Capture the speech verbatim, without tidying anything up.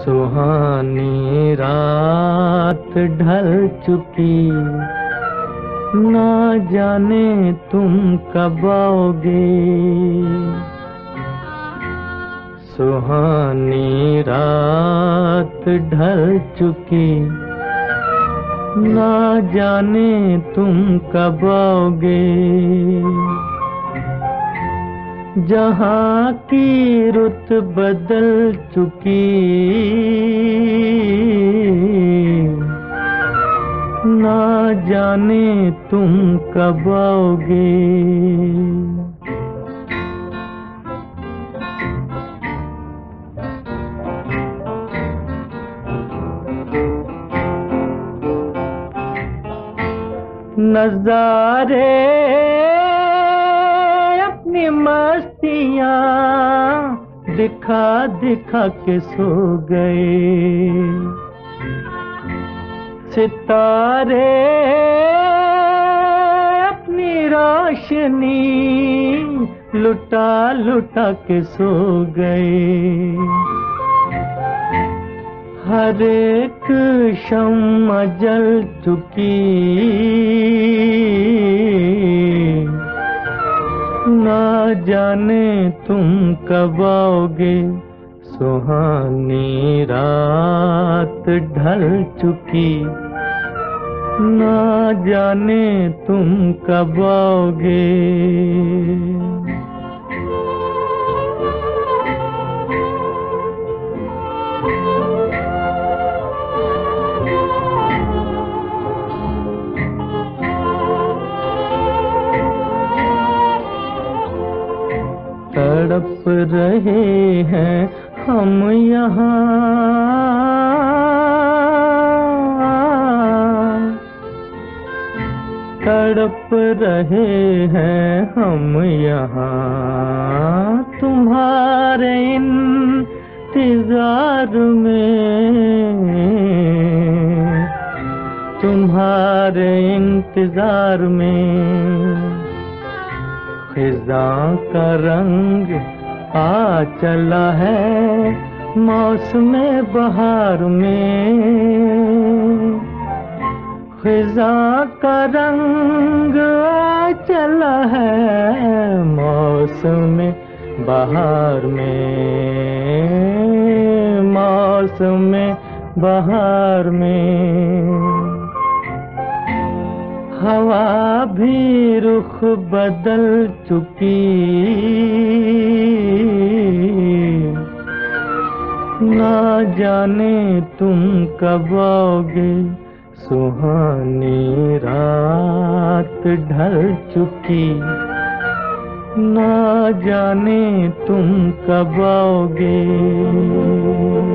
सुहानी रात ढल चुकी, ना जाने तुम कब आओगे। सुहानी रात ढल चुकी, ना जाने तुम कब आओगे। जहाँ की रुत बदल चुकी, ना जाने तुम कब आओगे। नज़ारे अपनी मस्तियाँ दिखा दिखा के सो गए। सितारे अपनी रोशनी लुटा लुटा के सो गए। हर एक शम्मा जल चुकी, ना जाने तुम कब आओगे। सुहानी रात ढल चुकी, ना जाने तुम कब आओगे। तड़प रहे हैं हम यहाँ, तड़प रहे हैं हम यहाँ, तुम्हारे इंतजार में, तुम्हारे इंतजार में। खिज़ां का रंग आ चला है मौसम बहार में। खिज़ां का रंग आ चला है मौसम बहार में, मौसम बहार में। हवा भी रुख बदल चुकी, ना जाने तुम कब आओगे। सुहानी रात ढल चुकी, ना जाने तुम कब आओगे।